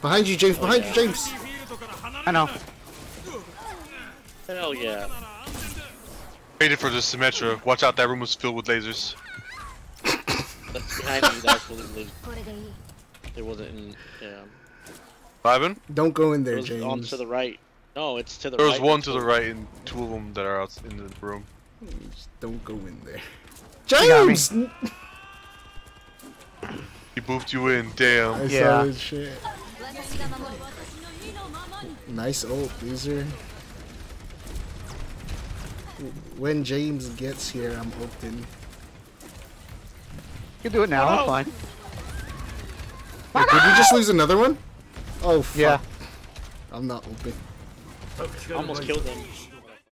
Behind you, James. Behind you, James. I know. Hell yeah. Waited for the Symmetra. Watch out, that room was filled with lasers. That's behind me. That's what it wasn't in. Yeah. Ivan? Don't go in It there, was James. on to the right. No, it's to the There right. was one to the right and two of them that are out in the room. Just don't go in there. got me. James! He boofed you in, damn. I Yeah. saw his shit. Nice ult, Loser. When James gets here, I'm ulting. You can do it now. It's fine. Wait, did we just lose another one? Oh, fuck. Yeah. I'm not ulting. Almost killed him.